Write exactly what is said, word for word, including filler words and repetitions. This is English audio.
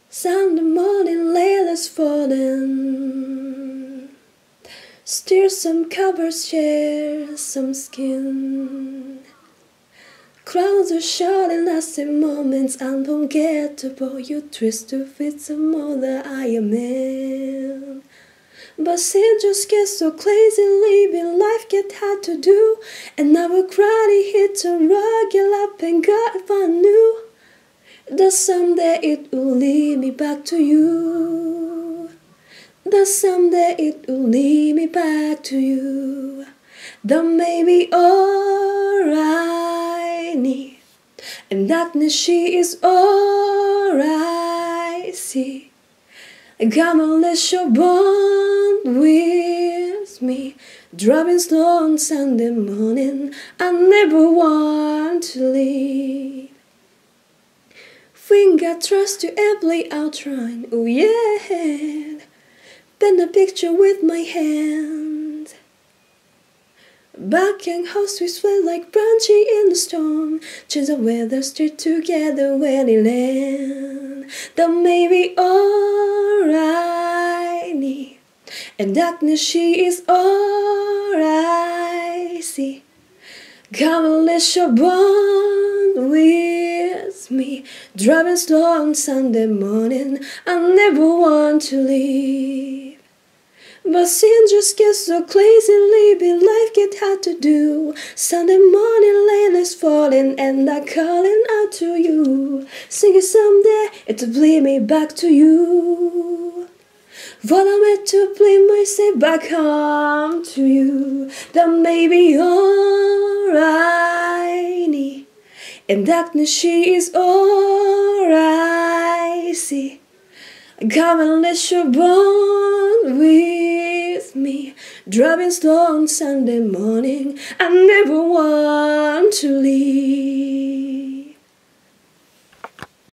Sunday morning, Layla's falling. Still some covers share some skin. Crowds are shouting, lasting moments unforgettable. You twist to fit some other I am in. But sin just gets so crazy, living life get hard to do. And our gravity hits a rock, get up and God if I knew that someday it will lead me back to you. That someday it will lead me back to you. That may be all I need, and darkness she is all I see. Come on, let your bond with me. Driving slow on Sunday morning, I never want to leave. Finger trust to every outline, oh yeah. Pen a picture with my hand. Back and house we sway like branching in the storm. Change the weather, stick together when it land. That may be all I need, and darkness she is all I see. Come and let your bond with me. Driving slow on Sunday morning, I never want to leave. But sin just gets so crazy, living life get hard to do. Sunday morning, Layla's falling, and I'm calling out to you. Singing someday, it'll bring me back to you. What I meant to bring myself back home to you. That may be all I need, and darkness she is all I see. Come and let your bond with me. Driving slow on Sunday morning, I never want to leave.